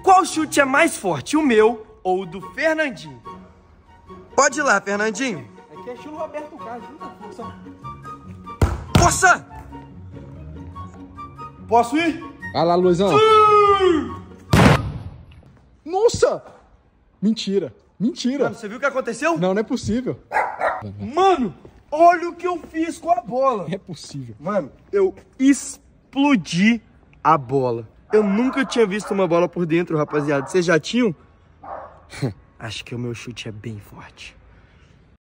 Qual chute é mais forte, o meu ou o do Fernandinho? Pode ir lá, Fernandinho. Aqui é estilo Roberto Carlos, muita força. Força! Posso ir? Vai lá, Luizão. Nossa! Mentira. Mentira. Mano, você viu o que aconteceu? Não, não é possível. Mano, olha o que eu fiz com a bola. É possível. Mano, eu explodi a bola. Eu nunca tinha visto uma bola por dentro, rapaziada. Vocês já tinham? Acho que o meu chute é bem forte.